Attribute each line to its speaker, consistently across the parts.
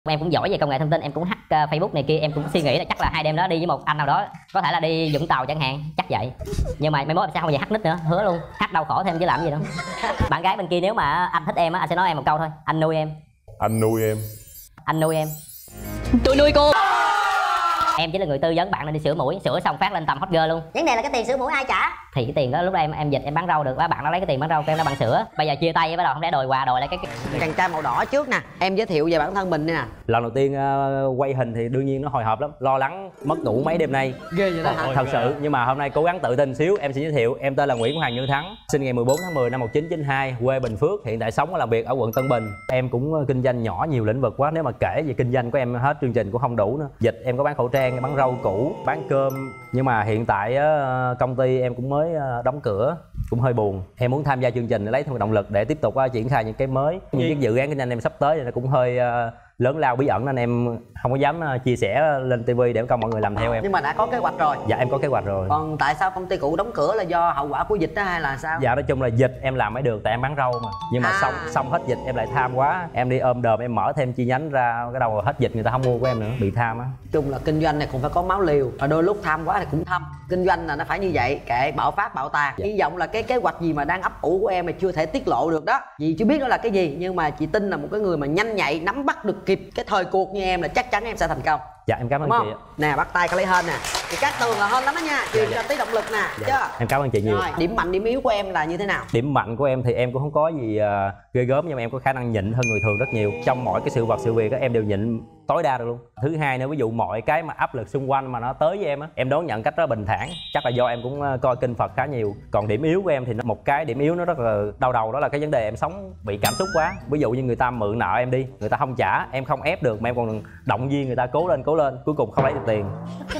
Speaker 1: Em cũng giỏi về công nghệ thông tin, em cũng hack Facebook này kia, em cũng suy nghĩ là chắc là hai đêm đó đi với một anh nào đó, có thể là đi Vũng Tàu chẳng hạn, chắc vậy. Nhưng mà mai mốt em sẽ không bao giờ hack nick nữa, hứa luôn. Hack đau khổ thêm chứ làm gì đâu. Bạn gái bên kia nếu mà anh thích em á, anh sẽ nói em một câu thôi: anh nuôi em.
Speaker 2: Anh nuôi em.
Speaker 1: Anh nuôi em. Tôi nuôi cô. Em chỉ là người tư vấn bạn nên đi sửa mũi, sửa xong phát lên tầm hot girl luôn.
Speaker 3: Vấn đề là cái tiền sửa mũi ai trả?
Speaker 1: Thì cái tiền đó lúc đó em dịch em bán rau được, bạn nó lấy cái tiền bán rau của em nó bằng sữa. Bây giờ chia tay bắt đầu không lẽ đòi quà đòi lại cái
Speaker 3: Chàng trai màu đỏ trước nè, em giới thiệu về bản thân mình nè.
Speaker 4: Lần đầu tiên quay hình thì đương nhiên nó hồi hộp lắm, lo lắng mất ngủ mấy đêm nay.
Speaker 3: Ghê vậy đó hả?
Speaker 4: Thật sự, nhưng mà hôm nay cố gắng tự tin xíu. Em xin giới thiệu, em tên là Nguyễn Hoàng Như Thắng, sinh ngày 14 tháng 10 năm 1992, quê Bình Phước, hiện tại sống và làm việc ở quận Tân Bình. Em cũng kinh doanh nhỏ nhiều lĩnh vực quá, nếu mà kể về kinh doanh của em hết chương trình cũng không đủ nữa. Dịch em có bán khẩu trang, bán rau củ, bán cơm, nhưng mà hiện tại công ty em cũng mới đóng cửa, cũng hơi buồn. Em muốn tham gia chương trình để lấy thêm động lực để tiếp tục triển khai những cái mới, những cái dự án kinh doanh em sắp tới thì nó cũng hơi lớn lao bí ẩn nên em không có dám chia sẻ lên TV để cho mọi người làm theo em.
Speaker 3: Nhưng mà đã có kế hoạch rồi.
Speaker 4: Dạ em có kế hoạch rồi.
Speaker 3: Còn tại sao công ty cũ đóng cửa là do hậu quả của dịch đó hay là sao?
Speaker 4: Dạ nói chung là dịch em làm mới được tại em bán rau mà. Nhưng mà xong hết dịch em lại tham quá, em đi ôm đờm em mở thêm chi nhánh ra, cái đầu hết dịch người ta không mua của em nữa, bị tham á.
Speaker 3: Chung là kinh doanh này cũng phải có máu liều, và đôi lúc tham quá thì cũng thâm. Kinh doanh là nó phải như vậy, kệ bạo phát bạo tàn. Hy vọng là cái kế hoạch gì mà đang ấp ủ của em mà chưa thể tiết lộ được đó, vì chưa biết đó là cái gì, nhưng mà chị tin là một cái người mà nhanh nhạy nắm bắt được kịp cái thời cuộc như em là chắc chắn em sẽ thành công.
Speaker 4: Dạ em cảm ơn chị ạ.
Speaker 3: Nè bắt tay có lấy hên nè, thì các tường là hên lắm đó nha, truyền cho tí động lực nè.
Speaker 4: Dạ.
Speaker 3: Chứ
Speaker 4: Em cảm ơn chị nhiều.
Speaker 3: rồi, điểm mạnh điểm yếu của em là như thế nào?
Speaker 4: Điểm mạnh của em thì em cũng không có gì ghê gớm, nhưng mà em có khả năng nhịn hơn người thường rất nhiều. Trong mọi cái sự vật sự việc đó em đều nhịn tối đa được luôn. Thứ hai nữa, ví dụ mọi cái mà áp lực xung quanh mà nó tới với em á, em đón nhận cách rất bình thản. Chắc là do em cũng coi kinh Phật khá nhiều. Còn điểm yếu của em thì một cái điểm yếu nó rất là đau đầu, đó là cái vấn đề em sống bị cảm xúc quá. Ví dụ như người ta mượn nợ em đi, người ta không trả, em không ép được mà em còn động viên người ta cố lên, cuối cùng không lấy được tiền.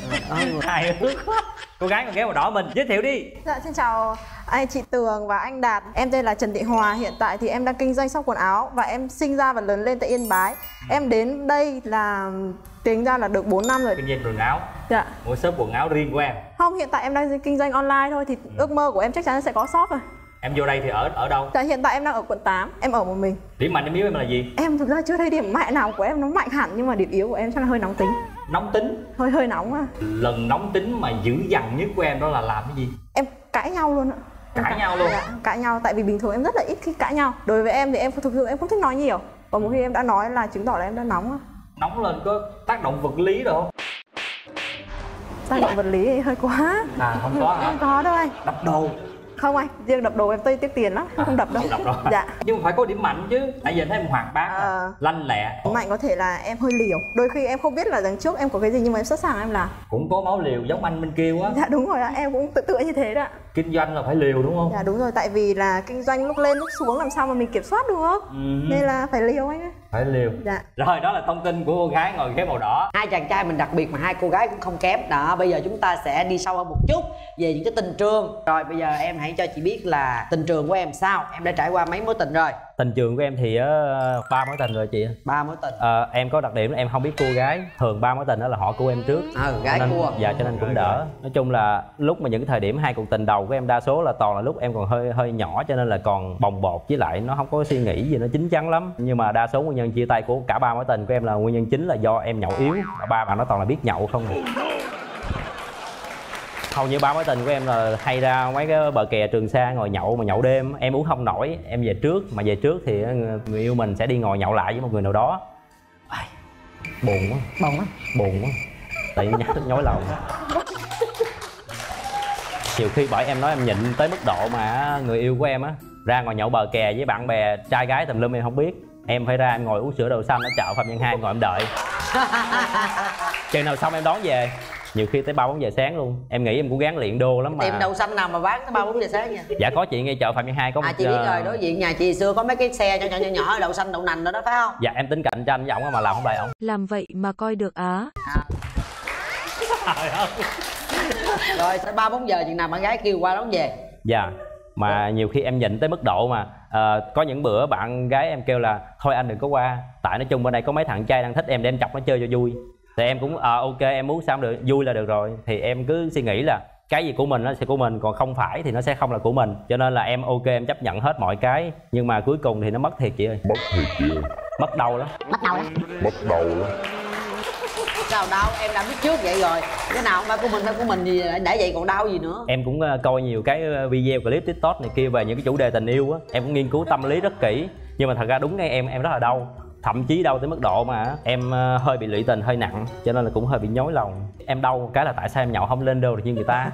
Speaker 5: Hài hước quá. Cô gái còn ghé màu đỏ mình, giới thiệu đi.
Speaker 6: Dạ xin chào anh chị Tường và anh Đạt. Em tên là Trần Thị Hòa, hiện tại thì em đang kinh doanh shop quần áo và em sinh ra và lớn lên tại Yên Bái. Em đến đây là tính ra là được 4 năm rồi.
Speaker 5: Kinh doanh quần áo.
Speaker 6: Dạ.
Speaker 5: Một shop quần áo riêng của em.
Speaker 6: Không, hiện tại em đang kinh doanh online thôi, thì ước mơ của em chắc chắn sẽ có shop rồi.
Speaker 5: Em vô đây thì ở đâu?
Speaker 6: Dạ hiện tại em đang ở quận 8, em ở một mình.
Speaker 5: Điểm mạnh điểm yếu em là gì?
Speaker 6: Em thực ra chưa thấy điểm mạnh nào của em nó mạnh hẳn, nhưng mà điểm yếu của em chắc là hơi nóng tính.
Speaker 5: Nóng tính.
Speaker 6: Hơi nóng à.
Speaker 5: Lần nóng tính mà dữ dằn nhất của em đó là làm cái gì?
Speaker 6: Em cãi nhau luôn ạ.
Speaker 5: Cãi nhau luôn?
Speaker 6: Dạ, cãi nhau, tại vì bình thường em rất là ít khi cãi nhau. Đối với em thì em thực sự em không thích nói nhiều. Và một khi em đã nói là chứng tỏ là em đã nóng á.
Speaker 5: Nóng lên có tác động vật lý đâu không?
Speaker 6: Tác động vật lý thì hơi quá.
Speaker 5: À không có hả?
Speaker 6: Không có đâu anh.
Speaker 5: Đập đồ.
Speaker 6: Không anh, riêng đập đồ em tiếc tiền lắm, không đập đâu.
Speaker 5: Không đập đâu.
Speaker 6: Dạ.
Speaker 5: Nhưng mà phải có điểm mạnh chứ. Tại vì thấy em hoạt bát, lanh lẹ.
Speaker 6: Mạnh có thể là em hơi liều. Đôi khi em không biết là đằng trước em có cái gì nhưng mà em sẵn sàng em làm.
Speaker 5: Cũng có máu liều giống anh bên kia quá.
Speaker 6: Dạ đúng rồi ạ, em cũng tự tựa như thế đó.
Speaker 5: Kinh doanh là phải liều đúng không?
Speaker 6: Dạ đúng rồi, tại vì là kinh doanh lúc lên lúc xuống làm sao mà mình kiểm soát được. Nên là phải liều anh ấy.
Speaker 5: Phải liều.
Speaker 6: Dạ.
Speaker 5: Rồi đó là thông tin của cô gái ngồi ghế màu đỏ.
Speaker 3: Hai chàng trai mình đặc biệt mà hai cô gái cũng không kém. Đó, bây giờ chúng ta sẽ đi sâu hơn một chút về những cái tình trường. Rồi bây giờ em hãy cho chị biết là tình trường của em sao? Em đã trải qua mấy mối tình rồi?
Speaker 4: Tình trường của em thì 3 mối tình rồi chị.
Speaker 3: 3 mối tình.
Speaker 4: Em có đặc điểm là em không biết cô gái. Thường 3 mối tình đó là họ của em trước.
Speaker 3: Gái
Speaker 4: nên,
Speaker 3: cua.
Speaker 4: Dạ cho nên cũng đỡ. Nói chung là lúc mà những thời điểm hai cuộc tình đầu của em đa số là toàn là lúc em còn hơi nhỏ, cho nên là còn bồng bột, với lại nó không có suy nghĩ gì nó chín chắn lắm. Nhưng mà đa số nguyên nhân chia tay của cả 3 mối tình của em là nguyên nhân chính là do em nhậu yếu. Ba bạn nó toàn là biết nhậu không à. Hầu như 3 mối tình của em là hay ra mấy cái bờ kè Trường Sa ngồi nhậu, mà nhậu đêm em uống không nổi, em về trước. Mà về trước thì người yêu mình sẽ đi ngồi nhậu lại với một người nào đó. Buồn quá. Buồn quá. Tại vì nhắc tức nhói lòng. Nhiều khi bởi em nói em nhịn tới mức độ mà người yêu của em á ra ngồi nhậu bờ kè với bạn bè trai gái tùm lum em không biết, em phải ra em ngồi uống sữa đậu xanh ở chợ Phạm Văn Hai, ngồi em đợi chừng nào xong em đón về. Nhiều khi tới 3-4 giờ sáng luôn. Em nghĩ em cũng gắng luyện đô lắm mà.
Speaker 3: Tiệm đậu xanh nào mà bán tới 3-4 giờ sáng nha?
Speaker 4: Dạ có chị ngay chợ Phạm Văn Hai có một
Speaker 3: chị biết rồi, đối diện nhà chị xưa có mấy cái xe nhỏ đậu xanh đậu nành đó đó phải không?
Speaker 4: Dạ em tính cạnh tranh với ổng mà làm không lại ổng.
Speaker 7: Làm vậy mà coi được á.
Speaker 3: Rồi tới 3-4 giờ chừng nào bạn gái kêu qua đón về?
Speaker 4: Dạ. Mà nhiều khi em nhịn tới mức độ mà có những bữa bạn gái em kêu là thôi anh đừng có qua, tại nói chung bên đây có mấy thằng trai đang thích em để em chọc nó chơi cho vui. Thì em cũng ok, em muốn sao được, vui là được rồi. Thì em cứ suy nghĩ là cái gì của mình nó sẽ của mình, còn không phải thì nó sẽ không là của mình. Cho nên là em ok, em chấp nhận hết mọi cái. Nhưng mà cuối cùng thì nó mất thiệt chị ơi. Mất đầu lắm.
Speaker 2: Bắt đầu đó.
Speaker 3: Sao đau, em đã biết trước vậy rồi. Cái nào không phải của mình gì đã vậy còn đau gì nữa.
Speaker 4: Em cũng coi nhiều cái video clip TikTok này kia về những cái chủ đề tình yêu á, em cũng nghiên cứu tâm lý rất kỹ. Nhưng mà thật ra đúng ngay em rất là đau, thậm chí đau tới mức độ mà em hơi bị lụy tình hơi nặng, cho nên là cũng hơi bị nhói lòng. Em đau cái là tại sao em nhậu không lên đô được như người ta.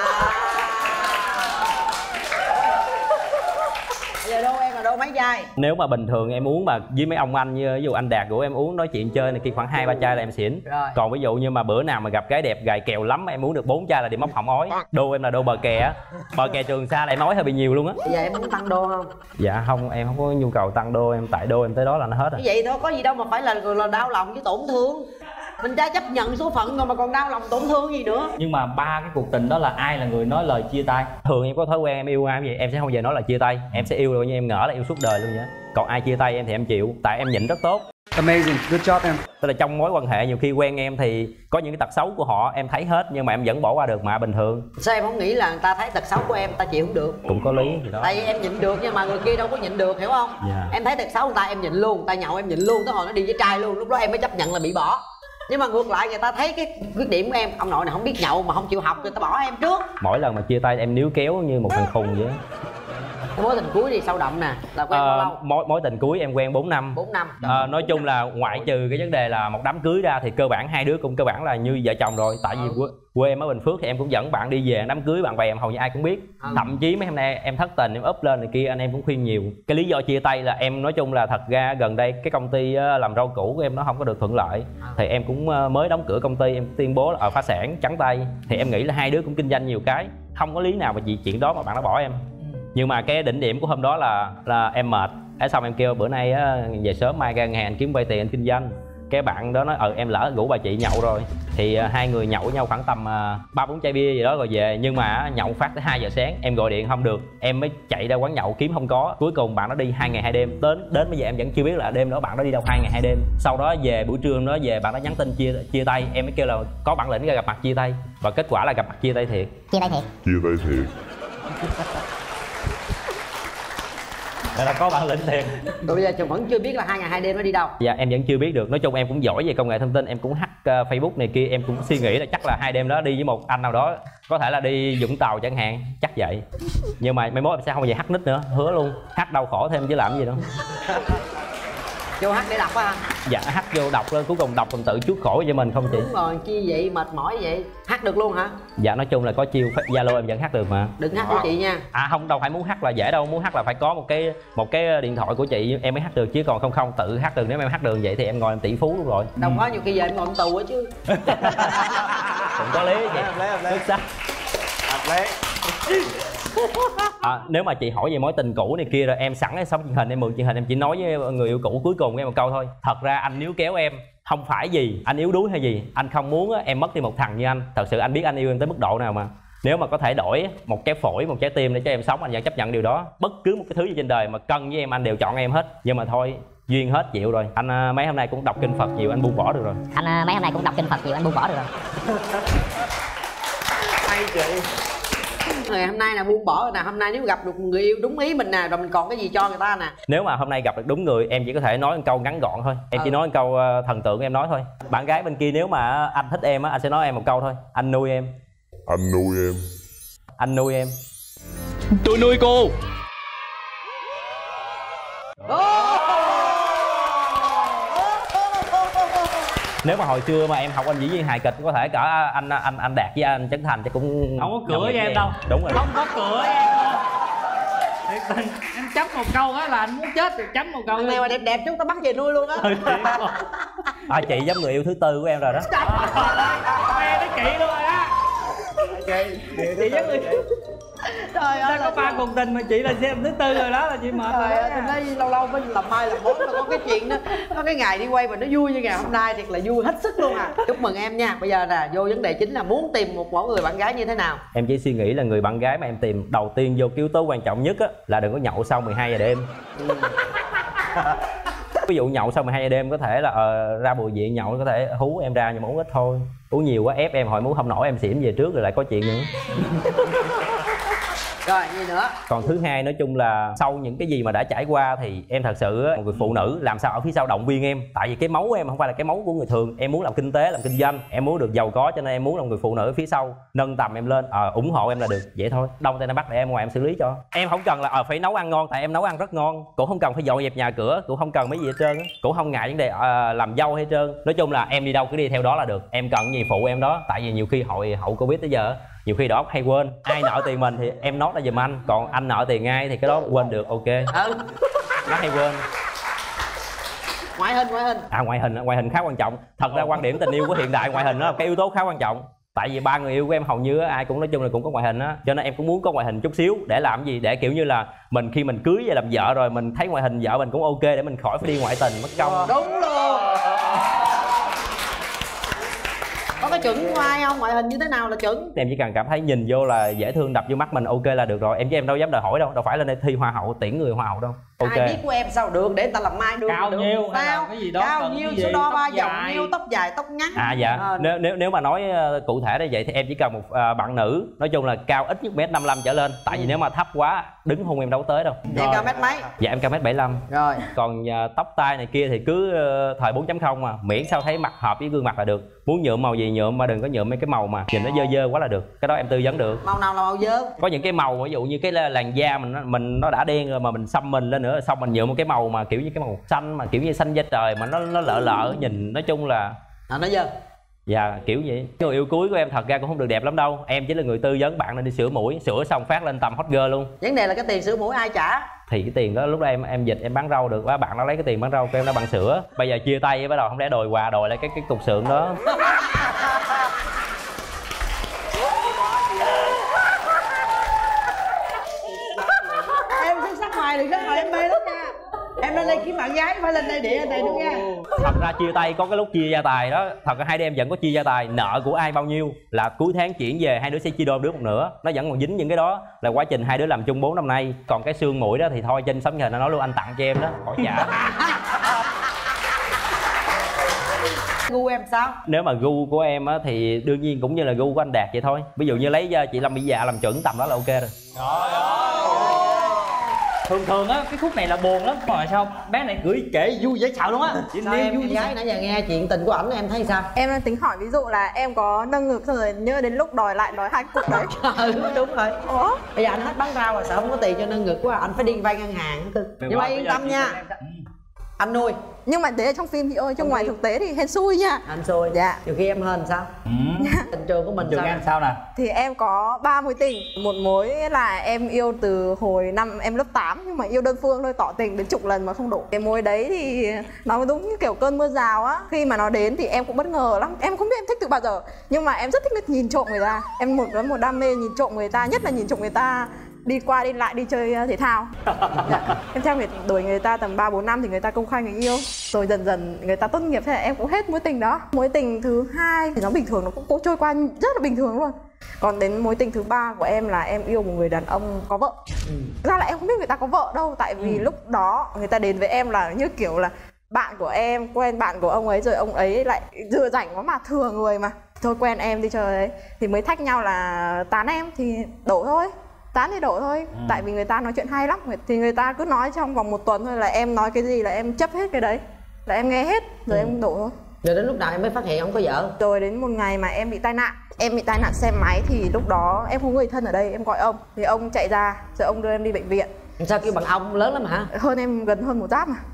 Speaker 3: Giờ đô em là đô mấy chai?
Speaker 4: Nếu mà bình thường em uống mà với mấy ông anh như ví dụ anh Đạt của em uống nói chuyện chơi này kia khoảng 2-3 chai là em xỉn.
Speaker 3: Rồi.
Speaker 4: Còn ví dụ như mà bữa nào mà gặp gái đẹp gài kèo lắm em uống được 4 chai là đi móc họng ói. Đô em là đô bờ kè á, bờ kè Trường Sa là em ói hơi bị nhiều luôn á.
Speaker 3: Bây giờ em muốn tăng đô không?
Speaker 4: Dạ không, em không có nhu cầu tăng đô, em tại đô em tới đó là nó hết rồi.
Speaker 3: Như vậy thôi, có gì đâu mà phải là đau lòng với tổn thương. Mình đã chấp nhận số phận rồi mà còn đau lòng tổn thương gì nữa.
Speaker 5: Nhưng mà ba cái cuộc tình đó là ai là người nói lời chia tay?
Speaker 4: Thường em có thói quen em yêu ai vậy em sẽ không bao giờ nói là chia tay, em sẽ yêu rồi như em ngỡ là yêu suốt đời luôn vậy. Còn ai chia tay em thì em chịu, tại em nhịn rất tốt.
Speaker 8: Amazing, good job em.
Speaker 4: Tức là trong mối quan hệ nhiều khi quen em thì có những cái tật xấu của họ em thấy hết nhưng mà em vẫn bỏ qua được mà bình thường.
Speaker 3: Sao em không nghĩ là người ta thấy tật xấu của em ta chịu không được?
Speaker 4: Cũng có lý gì đó.
Speaker 3: Tại vì em nhịn được nhưng mà người kia đâu có nhịn được, hiểu không?
Speaker 4: Dạ.
Speaker 3: Em thấy tật xấu người ta em nhịn luôn, người ta nhậu em nhịn luôn, tới hồi nó đi với trai luôn, lúc đó em mới chấp nhận là bị bỏ. Nhưng mà ngược lại người ta thấy cái khuyết điểm của em, ông nội này không biết nhậu mà không chịu học, người ta bỏ em trước.
Speaker 4: Mỗi lần mà chia tay em níu kéo như một thằng khùng vậy.
Speaker 3: Cái mối tình cuối thì sâu đậm nè, là quen bao lâu?
Speaker 4: Mối tình cuối em quen 4 năm.
Speaker 3: 4 năm.
Speaker 4: Nói chung là ngoại trừ cái vấn đề là một đám cưới ra thì cơ bản hai đứa cũng cơ bản là như vợ chồng rồi. Tại vì quê em ở Bình Phước thì em cũng dẫn bạn đi về đám cưới bạn bè em hầu như ai cũng biết. Thậm chí mấy hôm nay em thất tình em up lên này kia anh em cũng khuyên nhiều. Cái lý do chia tay là em nói chung là thật ra gần đây cái công ty làm rau củ của em nó không có được thuận lợi. Thì em cũng mới đóng cửa công ty, em tuyên bố là ở phá sản trắng tay. Thì em nghĩ là hai đứa cũng kinh doanh nhiều cái, không có lý nào mà vì chuyện đó mà bạn nó bỏ em. Nhưng mà cái đỉnh điểm của hôm đó là em mệt, xong em kêu bữa nay về sớm mai ra ngân hàng kiếm vay tiền anh kinh doanh. Cái bạn đó nói em lỡ rủ bà chị nhậu rồi. Thì hai người nhậu với nhau khoảng tầm 3-4 chai bia gì đó rồi về. Nhưng mà nhậu phát tới 2 giờ sáng em gọi điện không được, em mới chạy ra quán nhậu kiếm không có. Cuối cùng bạn nó đi 2 ngày 2 đêm, đến bây giờ em vẫn chưa biết là đêm đó bạn nó đi đâu 2 ngày 2 đêm. Sau đó về buổi trưa nó về bạn nó nhắn tin chia tay, em mới kêu là có bản lĩnh ra gặp mặt chia tay. Và kết quả là gặp mặt chia tay thiệt.
Speaker 2: Chia tay thiệt.
Speaker 5: Đây là có bản lĩnh thiệt.
Speaker 3: Rồi bây giờ chồng vẫn chưa biết là 2 ngày 2 đêm nó đi đâu.
Speaker 4: Dạ em vẫn chưa biết được. Nói chung em cũng giỏi về công nghệ thông tin, em cũng hack Facebook này kia. Em cũng suy nghĩ là chắc là 2 đêm đó đi với một anh nào đó, có thể là đi Vũng Tàu chẳng hạn, chắc vậy. Nhưng mà mai mốt em sẽ không bao giờ hack nick nữa, hứa luôn. Hack đau khổ thêm chứ làm gì đâu.
Speaker 3: Vô hát để đọc á hả?
Speaker 4: Dạ hack vô đọc lên, cuối cùng đọc còn tự chuốc khổ cho mình không chị?
Speaker 3: Đúng rồi, chi vậy mệt mỏi vậy. Hát được luôn hả?
Speaker 4: Dạ nói chung là có chiêu Zalo em vẫn hack được mà.
Speaker 3: Đừng hát của chị nha.
Speaker 4: À không, đâu phải muốn hack là dễ đâu, muốn hack là phải có một cái điện thoại của chị em mới hack được, chứ còn không tự hack được. Nếu em hack được vậy thì em ngồi em tỷ phú luôn rồi.
Speaker 3: Đâu có, nhiều khi giờ em ngồi tù á chứ.
Speaker 4: Cũng có lý vậy. Nếu mà chị hỏi về mối tình cũ này kia rồi em sẵn sống truyền hình, em mượn truyền hình em chỉ nói với người yêu cũ cuối cùng em một câu thôi: thật ra anh níu kéo em không phải gì anh yếu đuối hay gì, anh không muốn em mất đi một thằng như anh. Thật sự anh biết anh yêu em tới mức độ nào mà. Nếu mà có thể đổi một cái phổi, một trái tim để cho em sống, anh vẫn chấp nhận điều đó. Bất cứ một cái thứ gì trên đời mà cân với em anh đều chọn em hết. Nhưng mà thôi, duyên hết chịu rồi. Anh mấy hôm nay cũng đọc kinh Phật nhiều, anh buông bỏ được rồi.
Speaker 1: Anh mấy hôm nay cũng đọc kinh Phật nhiều, anh buông bỏ được rồi.
Speaker 3: Hay chị. Ngày hôm nay là buông bỏ rồi nè. Hôm nay nếu gặp được người yêu đúng ý mình nè, rồi mình còn cái gì cho người ta nè.
Speaker 4: Nếu mà hôm nay gặp được đúng người, em chỉ có thể nói một câu ngắn gọn thôi. Em chỉ nói một câu thần tượng em nói thôi. Bạn gái bên kia nếu mà anh thích em á, anh sẽ nói em một câu thôi: anh nuôi em.
Speaker 2: Anh nuôi em.
Speaker 4: Anh nuôi em.
Speaker 5: Tôi nuôi cô.
Speaker 4: Nếu mà hồi xưa mà em học anh diễn viên hài kịch, có thể cả anh Đạt với anh Trấn Thành chắc cũng
Speaker 5: Không có cửa với em đâu.
Speaker 4: Đúng rồi.
Speaker 5: Không có cửa với em đâu. Thiệt tình, em chấm một câu á là anh muốn chết thì chấm một câu.
Speaker 3: Thằng nào mà đẹp đẹp chúng ta bắt về nuôi luôn á.
Speaker 4: Chị giống người yêu thứ tư của em rồi đó.
Speaker 5: Em nói chị luôn rồi á. Chị giống người
Speaker 3: Trời ơi,
Speaker 5: có 3 cuộc tình mà chị là xem thứ tư rồi đó, là chị mệt rồi.
Speaker 3: Trời ơi, tôi thấy lâu lâu mới làm mai làm mốt là có cái chuyện đó, có cái ngày đi quay mà nó vui như ngày hôm nay, thiệt là vui hết sức luôn à. Chúc mừng em nha. Bây giờ nè, vô vấn đề chính là muốn tìm một mẫu người bạn gái như thế nào.
Speaker 4: Em chỉ suy nghĩ là người bạn gái mà em tìm đầu tiên vô cái yếu tố quan trọng nhất á là đừng có nhậu sau 12 giờ đêm. Ví dụ nhậu sau 12 giờ đêm có thể là ra bùi viện nhậu có thể hú em ra nhưng mà uống ít thôi. Uống nhiều quá ép em hồi muốn không nổi em xỉm về trước rồi lại có chuyện nữa.
Speaker 3: Rồi gì nữa?
Speaker 4: Còn thứ hai, nói chung là sau những cái gì mà đã trải qua thì em thật sự một người phụ nữ làm sao ở phía sau động viên em. Tại vì cái máu của em không phải là cái máu của người thường. Em muốn làm kinh tế, làm kinh doanh, em muốn được giàu có, cho nên em muốn là người phụ nữ ở phía sau nâng tầm em lên, ủng hộ em là được, vậy thôi. Đông tay Nam Bắc để em ngoài em xử lý cho. Em không cần là phải nấu ăn ngon, tại em nấu ăn rất ngon. Cũng không cần phải dọn dẹp nhà cửa, cũng không cần mấy gì hết trơn, cũng không ngại vấn đề làm dâu hay trơn. Nói chung là em đi đâu cứ đi theo đó là được. Em cần gì phụ em đó. Tại vì nhiều khi hậu Covid tới giờ nhiều khi đầu hay quên. Ai nợ tiền mình thì em nói là giùm anh, còn anh nợ tiền ai thì cái đó quên được, ok. Nó hay quên.
Speaker 3: Ngoại hình
Speaker 4: Ngoại hình khá quan trọng. Thật ra quan điểm tình yêu của hiện đại, ngoại hình nó là cái yếu tố khá quan trọng. Tại vì ba người yêu của em hầu như ai cũng nói chung là cũng có ngoại hình á, cho nên em cũng muốn có ngoại hình chút xíu để làm gì, để kiểu như là khi mình cưới về làm vợ rồi mình thấy ngoại hình vợ mình cũng ok, để mình khỏi phải đi ngoại tình mất công.
Speaker 3: Đúng luôn. Có cái chuẩn của ai không? Ngoại hình như thế nào là chuẩn?
Speaker 4: Em chỉ cần cảm thấy nhìn vô là dễ thương, đập vô mắt mình ok là được rồi. Em đâu dám đòi hỏi đâu phải lên đây thi hoa hậu tuyển người hoa hậu đâu. Ok.
Speaker 3: Ai biết của em sao được, để người ta làm mai được.
Speaker 5: Cao
Speaker 3: được.
Speaker 5: nhiêu hay là cái gì đó,
Speaker 3: cao nhiêu số đo ba vòng nhiêu, tóc dài tóc ngắn.
Speaker 4: Dạ. Nếu mà nói cụ thể như vậy thì em chỉ cần một bạn nữ nói chung là cao ít nhất 1m55 trở lên. Tại vì nếu mà thấp quá đứng hôn em đâu tới đâu.
Speaker 3: Em cao mét mấy?
Speaker 4: Dạ em cao 1m75.
Speaker 3: Rồi.
Speaker 4: Còn tóc tai này kia thì cứ thời 4.0 mà, miễn sao thấy mặt hợp với gương mặt là được. Muốn nhuộm màu gì nhuộm, mà đừng có nhuộm mấy cái màu mà nhìn nó dơ dơ quá là được. Cái đó em tư vấn được.
Speaker 3: Màu nào là màu dơ?
Speaker 4: Có những cái màu ví dụ như cái làn da mình nó đã đen rồi mà mình xăm mình lên nữa, xong mình nhuộm một cái màu mà kiểu như cái màu xanh mà kiểu như xanh da trời mà nó lợ nhìn nói chung là
Speaker 3: nó dơ.
Speaker 4: Dạ kiểu vậy. Người yêu cuối của em thật ra cũng không được đẹp lắm đâu. Em chỉ là người tư vấn bạn nên đi sửa mũi, sửa xong phát lên tầm hot girl luôn.
Speaker 3: Vấn đề là cái tiền sửa mũi ai trả?
Speaker 4: Thì cái tiền đó lúc đó em dịch em bán rau được, bạn nó lấy cái tiền bán rau của em nó bằng sữa. Bây giờ chia tay bắt đầu không lẽ đòi quà, đòi lại cái cục sượng đó.
Speaker 3: Em xuất sắc hoài đừng nói em mê lắm nha. Em lên đây kiếm bạn gái phải lên đây để anh này đúng nha.
Speaker 4: Thật ra chia tay có cái lúc chia gia tài đó. Thật ra hai đứa em vẫn có chia gia tài, nợ của ai bao nhiêu là cuối tháng chuyển về hai đứa sẽ chia đôi đứa một nửa. Nó vẫn còn dính những cái đó là quá trình hai đứa làm chung 4 năm nay. Còn cái xương mũi đó thì thôi trên sóng hình nó nói luôn anh tặng cho em đó, khỏi trả.
Speaker 3: Gu em sao?
Speaker 4: Nếu mà gu của em á thì đương nhiên cũng như là gu của anh Đạt vậy thôi. Ví dụ như lấy chị Lâm Mỹ Dạ làm chuẩn tầm đó là ok rồi.
Speaker 5: Thường á cái khúc này là buồn lắm, mà sao bé này gửi kể vui dễ sợ luôn á.
Speaker 3: Sao em gái nãy giờ nghe chuyện tình của ảnh em thấy sao?
Speaker 6: Em đang tính hỏi ví dụ là em có nâng ngực xong rồi nhớ đến lúc đòi lại 2 cục đấy.
Speaker 3: Đúng rồi. Ủa? Bây giờ anh hết bán rau rồi, sợ không có tiền cho nâng ngực quá, anh phải đi vay ngân hàng. Nhưng mà yên tâm nha, anh nuôi.
Speaker 6: Nhưng mà đấy là trong phim thì ơi, trong ngoài thực tế thì hên xui nha.
Speaker 3: Anh xui.
Speaker 6: Dạ.
Speaker 3: Nhiều khi em hên sao? Tình trường của mình
Speaker 5: sao? Em sao nè?
Speaker 6: Thì em có 3 mối tình. Một mối là em yêu từ hồi năm em lớp 8, nhưng mà yêu đơn phương thôi, tỏ tình đến chục lần mà không đủ. Cái mối đấy thì nó đúng như kiểu cơn mưa rào á. Khi mà nó đến thì em cũng bất ngờ lắm. Em không biết em thích từ bao giờ, nhưng mà em rất thích nhìn trộm người ta. Em một đam mê nhìn trộm người ta, nhất là nhìn trộm người ta đi qua đi lại, đi chơi thể thao. Dạ. Em theo đuổi người ta tầm 3-4 năm thì người ta công khai người yêu. Rồi dần dần người ta tốt nghiệp, thế là em cũng hết mối tình đó. Mối tình thứ hai thì nó bình thường, nó cũng trôi qua rất là bình thường luôn. Còn đến mối tình thứ ba của em là em yêu một người đàn ông có vợ. Ra là em không biết người ta có vợ đâu. Tại vì lúc đó người ta đến với em là như kiểu là bạn của em quen bạn của ông ấy, rồi ông ấy lại dựa rảnh quá mà thừa người mà. Thôi quen em đi chơi đấy. Thì mới thách nhau là tán em thì đổ thôi. Tán thì đổ thôi, tại vì người ta nói chuyện hay lắm. Thì người ta cứ nói trong vòng 1 tuần thôi là em nói cái gì là em chấp hết cái đấy, là em nghe hết, rồi em đổ thôi.
Speaker 3: Rồi đến lúc nào em mới phát hiện ông có vợ?
Speaker 6: Rồi đến một ngày mà em bị tai nạn. Em bị tai nạn xe máy thì lúc đó em không có người thân ở đây, em gọi ông. Thì ông chạy ra, rồi ông đưa em đi bệnh viện.
Speaker 3: Sao kêu bằng ông lớn lắm hả?
Speaker 6: Hơn em gần hơn 1 giáp mà.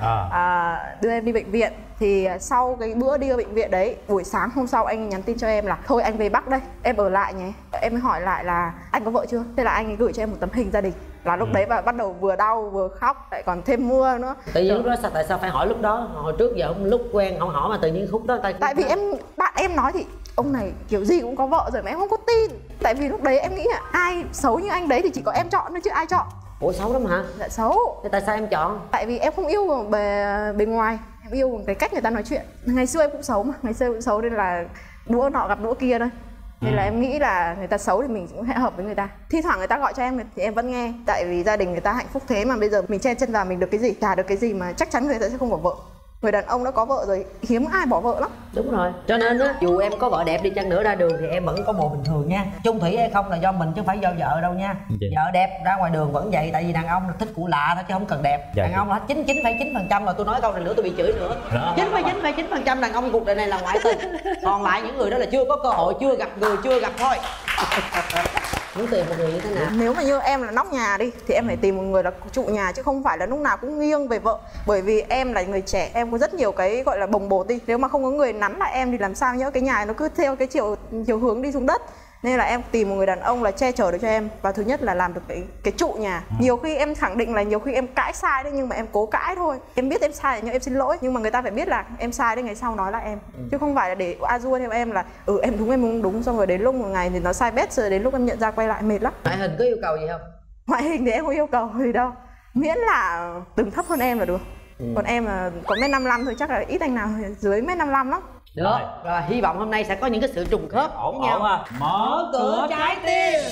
Speaker 6: Đưa em đi bệnh viện. Thì sau cái bữa đi ở bệnh viện đấy, buổi sáng hôm sau anh nhắn tin cho em là thôi anh về Bắc đây, em ở lại nhé. Em mới hỏi lại là anh có vợ chưa? Thế là anh gửi cho em một tấm hình gia đình. Là lúc đấy và bắt đầu vừa đau vừa khóc, lại còn thêm mưa nữa.
Speaker 3: Tự nhiên lúc đó tại sao phải hỏi lúc đó? Hồi trước giờ không, lúc quen không hỏi mà tự nhiên khúc đó
Speaker 6: tại vì bạn em nói thì ông này kiểu gì cũng có vợ rồi mà em không có tin. Tại vì lúc đấy em nghĩ là ai xấu như anh đấy thì chỉ có em chọn thôi chứ ai chọn.
Speaker 3: Ủa xấu lắm hả?
Speaker 6: Dạ xấu.
Speaker 3: Thế tại sao em chọn?
Speaker 6: Tại vì em không yêu bề ngoài, em yêu cái cách người ta nói chuyện. Ngày xưa em cũng xấu mà, ngày xưa cũng xấu nên là đũa nọ gặp đũa kia thôi. Nên là em nghĩ là người ta xấu thì mình cũng sẽ hợp với người ta. Thi thoảng người ta gọi cho em thì em vẫn nghe. Tại vì gia đình người ta hạnh phúc thế mà bây giờ mình chen chân vào mình được cái gì, chả được cái gì mà chắc chắn người ta sẽ không có vợ. Người đàn ông đã có vợ rồi hiếm ai bỏ vợ lắm.
Speaker 3: Đúng rồi, cho nên á dù em có vợ đẹp đi chăng nữa ra đường thì em vẫn có bồ bình thường nha. Chung thủy hay không là do mình chứ không phải do vợ đâu nha. Vợ đẹp ra ngoài đường vẫn vậy, tại vì đàn ông là thích cụ lạ thôi chứ không cần đẹp. Đàn ông là 99,9% là tôi nói câu này nữa tôi bị chửi nữa. 99,9% đàn ông cuộc đời này là ngoại tình. Còn lại những người đó là chưa có cơ hội, chưa gặp người, chưa gặp thôi. Muốn tìm một người như thế nào?
Speaker 6: Nếu mà như em là nóc nhà đi thì em phải tìm một người là trụ nhà chứ không phải là lúc nào cũng nghiêng về vợ. Bởi vì em là người trẻ, em có rất nhiều cái gọi là bồng bột đi. Nếu mà không có người nắn lại em thì làm sao nhớ cái nhà nó cứ theo cái chiều hướng đi xuống đất. Nên là em tìm một người đàn ông là che chở được cho em. Và thứ nhất là làm được cái trụ nhà. Nhiều khi em khẳng định là nhiều khi em cãi sai đấy, nhưng mà em cố cãi thôi. Em biết em sai nhưng em xin lỗi. Nhưng mà người ta phải biết là em sai đến ngày sau nói lại em. Chứ không phải là để a-dua theo em là em đúng em không đúng. Xong rồi đến lúc một ngày thì nó sai bét rồi đến lúc em nhận ra quay lại mệt lắm.
Speaker 3: Ngoại hình có yêu cầu gì không?
Speaker 6: Ngoại hình thì em không yêu cầu gì đâu. Miễn là từng thấp hơn em là được. Còn em là có 1m55 thôi, chắc là ít anh nào dưới 1m55 lắm.
Speaker 3: Được, rồi hy vọng hôm nay sẽ có những cái sự trùng khớp với nhau.
Speaker 5: À. Mở cửa trái tim.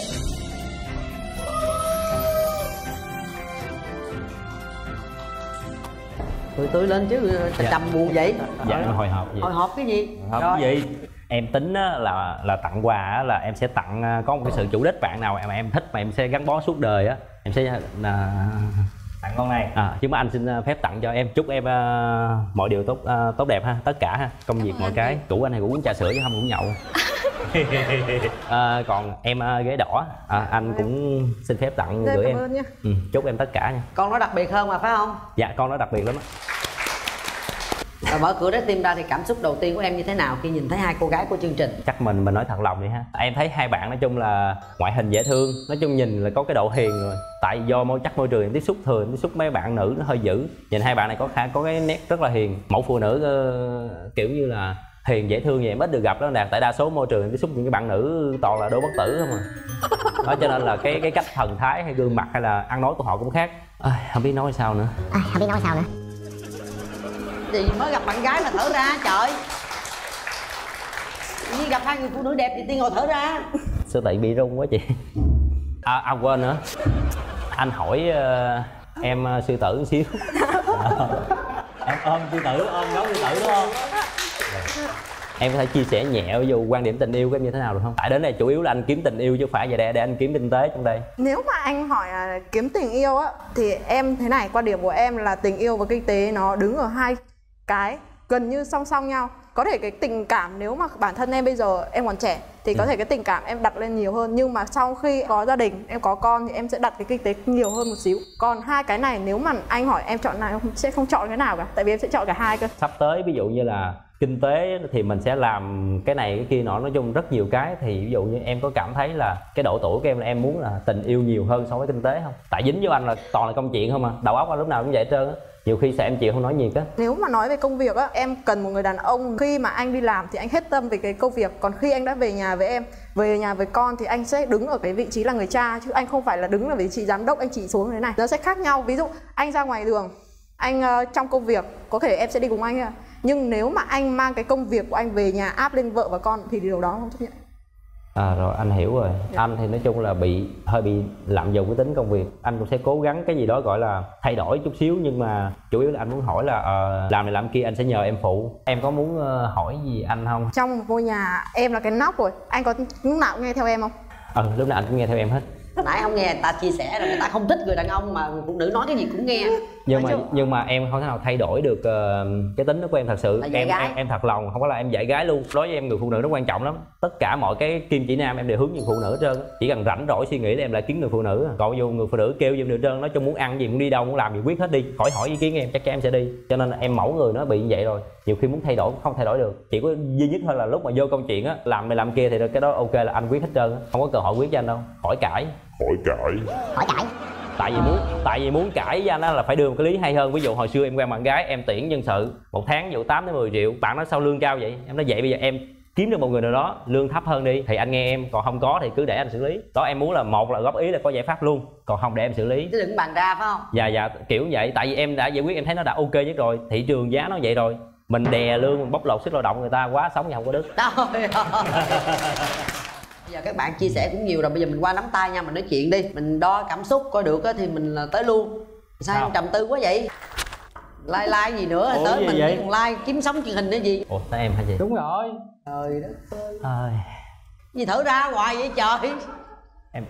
Speaker 3: Tươi lên chứ trầm buồn vậy.
Speaker 4: Dạ em hồi hộp gì?
Speaker 3: Hồi hộp cái gì?
Speaker 4: Hồi hộp cái gì? Em tính là tặng quà á, là em sẽ tặng có một cái sự chủ đích bạn nào mà em thích mà em sẽ gắn bó suốt đời á, em sẽ
Speaker 5: Tặng con này.
Speaker 4: chứ mà anh xin phép tặng cho em, chúc em mọi điều tốt đẹp ha, tất cả ha, công việc mọi cái. Cũ anh này cũng uống trà sữa chứ không cũng nhậu. Còn em ghế đỏ anh cũng xin phép tặng gửi em.
Speaker 6: Nha.
Speaker 4: Chúc em tất cả nha.
Speaker 3: Con nó đặc biệt hơn mà phải không?
Speaker 4: Dạ con nó đặc biệt lắm á.
Speaker 3: Rồi mở cửa trái tim ra thì cảm xúc đầu tiên của em như thế nào khi nhìn thấy hai cô gái của chương trình?
Speaker 4: Chắc mình nói thật lòng đi ha, em thấy hai bạn nói chung là ngoại hình dễ thương, nói chung nhìn là có cái độ hiền rồi. Tại do môi trường em tiếp xúc thường tiếp xúc mấy bạn nữ nó hơi dữ, nhìn hai bạn này có cái nét rất là hiền, mẫu phụ nữ kiểu như là hiền dễ thương vậy em ít được gặp đó Đạt. Tại đa số môi trường em tiếp xúc những cái bạn nữ toàn là đô bất tử không à. Đó cho nên là cái cách thần thái hay gương mặt hay là ăn nói của họ cũng khác. Không biết nói sao nữa.
Speaker 3: Gì mới gặp bạn gái mà thở ra trời. Như gặp hai người phụ nữ đẹp thì tiên ngồi thở ra.
Speaker 4: Sao tại bị rung quá chị. Quên nữa. Anh hỏi em sư tử một xíu.
Speaker 5: Em ôm sư tử, ôm gấu sư tử đúng không?
Speaker 4: Em có thể chia sẻ nhẹ ví dụ quan điểm tình yêu của em như thế nào được không? Tại đến đây chủ yếu là anh kiếm tình yêu chứ không phải vậy để anh kiếm kinh tế trong đây.
Speaker 6: Nếu mà anh hỏi kiếm tình yêu á thì em thế này, quan điểm của em là tình yêu và kinh tế nó đứng ở hai cái gần như song song nhau. Có thể cái tình cảm nếu mà bản thân em bây giờ em còn trẻ thì có thể cái tình cảm em đặt lên nhiều hơn, nhưng mà sau khi có gia đình em có con thì em sẽ đặt cái kinh tế nhiều hơn một xíu. Còn hai cái này nếu mà anh hỏi em chọn nào, em sẽ không chọn cái nào cả, tại vì em sẽ chọn cả hai cơ.
Speaker 4: Sắp tới ví dụ như là kinh tế thì mình sẽ làm cái này cái kia nọ, nói chung rất nhiều cái. Thì ví dụ như em có cảm thấy là cái độ tuổi của em là em muốn là tình yêu nhiều hơn so với kinh tế không? Tại dính với anh là toàn là công chuyện không à, đầu óc anh lúc nào cũng vậy hết trơn á. Nhiều khi sợ em chịu không nói nhiều á.
Speaker 6: Nếu mà nói về công việc á, em cần một người đàn ông khi mà anh đi làm thì anh hết tâm về cái công việc. Còn khi anh đã về nhà với em, về nhà với con thì anh sẽ đứng ở cái vị trí là người cha, chứ anh không phải là đứng ở vị trí giám đốc anh chỉ xuống thế này. Nó sẽ khác nhau. Ví dụ anh ra ngoài đường, anh trong công việc có thể em sẽ đi cùng anh, nhưng nếu mà anh mang cái công việc của anh về nhà áp lên vợ và con thì điều đó không chấp nhận.
Speaker 4: Rồi anh hiểu rồi. Anh thì nói chung là hơi bị lạm dụng cái tính công việc. Anh cũng sẽ cố gắng cái gì đó gọi là thay đổi chút xíu, nhưng mà chủ yếu là anh muốn hỏi là làm này làm kia anh sẽ nhờ em phụ. Em có muốn hỏi gì anh không?
Speaker 6: Trong một ngôi nhà em là cái nóc rồi, anh có lúc nào cũng nghe theo em không?
Speaker 4: Lúc nào anh cũng nghe theo em hết.
Speaker 3: Nãy không nghe người ta chia sẻ là người ta không thích người đàn ông mà người phụ nữ nói cái gì cũng nghe.
Speaker 4: Nhưng mà em không thể nào thay đổi được cái tính đó của em thật sự. Em thật lòng, không có là em dạy gái luôn. Đối với em người phụ nữ nó quan trọng lắm. Tất cả mọi cái kim chỉ nam em đều hướng về phụ nữ hết trơn. Chỉ cần rảnh rỗi suy nghĩ là em lại kiếm người phụ nữ. Còn dù người phụ nữ kêu gì được trơn, nói chung muốn ăn gì muốn đi đâu muốn làm gì quyết hết đi, hỏi ý kiến em chắc chắn em sẽ đi. Cho nên em mẫu người nó bị như vậy rồi. Nhiều khi muốn thay đổi cũng không thay đổi được. Chỉ có duy nhất thôi là lúc mà vô công chuyện á, làm này làm kia thì cái đó ok là anh quyết hết trơn. Không có cơ hội quyết cho anh đâu. Hỏi cãi. Tại vì muốn cãi với anh á là phải đưa một cái lý hay hơn. Ví dụ hồi xưa em quen bạn gái, em tuyển nhân sự một tháng ví dụ 8 đến 10 triệu, bạn nói sao lương cao vậy? Em nói vậy bây giờ em kiếm được một người nào đó lương thấp hơn đi thì anh nghe em, còn không có thì cứ để anh xử lý. Đó em muốn là một là góp ý là có giải pháp luôn, còn không để em xử lý.
Speaker 3: Chứ đừng bàn ra phải không?
Speaker 4: Dạ kiểu vậy. Tại vì em đã giải quyết em thấy nó đã ok nhất rồi, thị trường giá nó vậy rồi, mình đè lương mình bóc lột sức lao động người ta quá sống thì không có đức.
Speaker 3: Bây giờ các bạn chia sẻ cũng nhiều rồi, bây giờ mình qua nắm tay nha, mình nói chuyện đi, mình đo cảm xúc coi được thì mình tới luôn. Sao em trầm tư quá vậy? Like gì nữa.
Speaker 5: Ủa,
Speaker 3: tới
Speaker 5: gì
Speaker 3: mình
Speaker 5: vậy?
Speaker 3: còn like kiếm sống truyền hình nữa gì.
Speaker 4: Ủa tới em hả chị?
Speaker 5: Đúng rồi.
Speaker 3: Trời đất ơi.
Speaker 4: Ơi
Speaker 3: Gì thở ra hoài vậy trời.
Speaker 4: em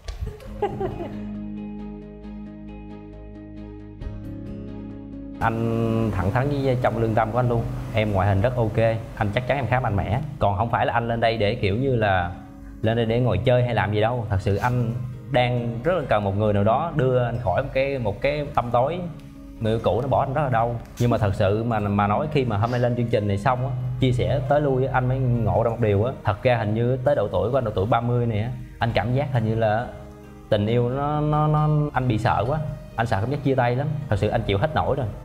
Speaker 4: anh thẳng thắn với trong lương tâm của anh luôn, em ngoại hình rất ok, anh chắc chắn em khá mạnh mẽ, còn không phải là anh lên đây để kiểu như là lên đây để ngồi chơi hay làm gì đâu. Thật sự anh đang rất là cần một người nào đó đưa anh khỏi một cái tâm tối. Người yêu cũ nó bỏ anh rất là đau, nhưng mà thật sự mà nói khi mà hôm nay lên chương trình này xong á, chia sẻ tới lui anh mới ngộ ra một điều á, thật ra hình như tới độ tuổi của anh, độ tuổi 30 này á, anh cảm giác hình như là tình yêu nó anh bị sợ quá, anh sợ cảm giác chia tay lắm, thật sự anh chịu hết nổi rồi.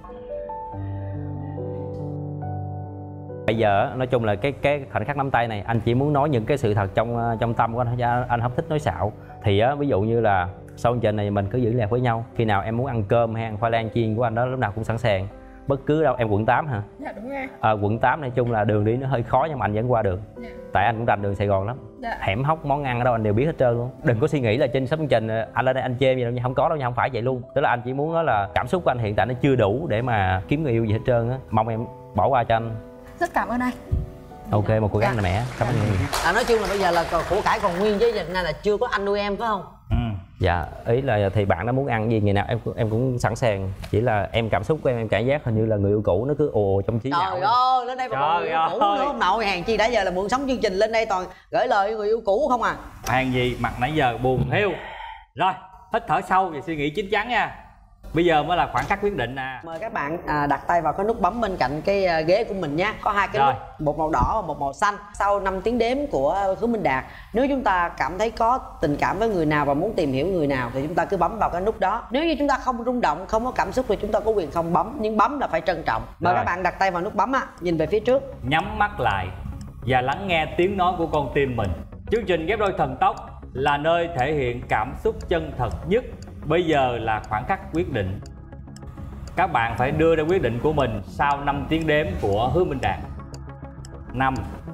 Speaker 4: Bây giờ nói chung là cái khoảnh khắc nắm tay này anh chỉ muốn nói những cái sự thật trong tâm của anh không thích nói xạo. Thì á, ví dụ như là sau chương trình này mình cứ giữ liên lạc với nhau, khi nào em muốn ăn cơm hay ăn khoai lang chiên của anh đó lúc nào cũng sẵn sàng, bất cứ đâu. Em quận 8 hả?
Speaker 6: Dạ đúng rồi.
Speaker 4: Quận 8 nói chung là đường đi nó hơi khó nhưng mà anh vẫn qua được.
Speaker 6: Dạ.
Speaker 4: Tại anh cũng rành đường Sài Gòn lắm.
Speaker 6: Dạ.
Speaker 4: Hẻm hóc món ăn ở đâu anh đều biết hết trơn luôn. Đừng có suy nghĩ là trên sắp chương trình anh lên đây anh chê gì đâu nha, không có đâu nha, không phải vậy luôn. Tức là anh chỉ muốn nói là cảm xúc của anh hiện tại nó chưa đủ để mà kiếm người yêu gì hết trơn á, mong em bỏ qua cho anh.
Speaker 6: Rất cảm ơn anh.
Speaker 4: Ok, một cô gái mạnh mẽ, cảm ơn em.
Speaker 3: Nói chung là bây giờ là của cải còn nguyên chứ nên là chưa có anh nuôi em phải không?
Speaker 4: Dạ, ý là thì bạn nó muốn ăn gì ngày nào em cũng sẵn sàng. Chỉ là em cảm xúc của em cảm giác hình như là người yêu cũ nó cứ ồ trong trí não.
Speaker 3: Trời ơi, lên đây mà còn người yêu cũ nữa không nội, hàng chi đã giờ là mượn sống chương trình lên đây toàn gửi lời người yêu cũ không à.
Speaker 5: Hàng gì mặt nãy giờ buồn hiu. Rồi, hít thở sâu và suy nghĩ chín chắn nha. Bây giờ mới là khoảnh khắc quyết định nè.
Speaker 3: Mời các bạn đặt tay vào cái nút bấm bên cạnh cái ghế của mình nhé. Có hai cái nút, một màu đỏ và một màu xanh. Sau 5 tiếng đếm của Hứa Minh Đạt, nếu chúng ta cảm thấy có tình cảm với người nào và muốn tìm hiểu người nào thì chúng ta cứ bấm vào cái nút đó. Nếu như chúng ta không rung động, không có cảm xúc thì chúng ta có quyền không bấm, nhưng bấm là phải trân trọng. Mời các bạn đặt tay vào nút bấm á, nhìn về phía trước,
Speaker 5: Nhắm mắt lại và lắng nghe tiếng nói của con tim mình. Chương trình Ghép Đôi Thần Tốc là nơi thể hiện cảm xúc chân thật nhất. Bây giờ là khoảng khắc quyết định. Các bạn phải đưa ra quyết định của mình sau 5 tiếng đếm của Hứa Minh Đạt. 5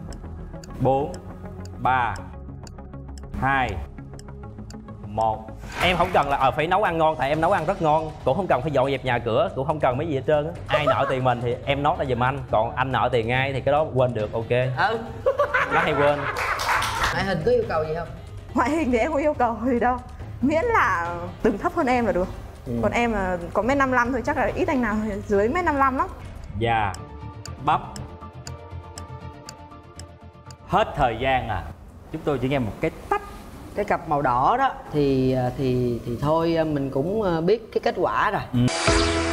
Speaker 5: 4 3 2 1.
Speaker 4: Em không cần là phải nấu ăn ngon, tại em nấu ăn rất ngon. Cũng không cần phải dọn dẹp nhà cửa, cũng không cần mấy gì hết trơn á. Ai nợ tiền mình thì em nói ra giùm anh, còn anh nợ tiền ai thì cái đó quên được, ok. Nó hay quên.
Speaker 3: ngoại hình có yêu cầu gì không?
Speaker 6: Ngoại hình thì em không yêu cầu gì đâu, miễn là đừng thấp hơn em là được. Còn em là có 1m55 thôi, chắc là ít anh nào dưới 1m55 lắm.
Speaker 5: Và bấm. Hết thời gian à. Chúng tôi chỉ nghe một cái tách.
Speaker 3: Cái cặp màu đỏ đó thì thôi mình cũng biết cái kết quả rồi.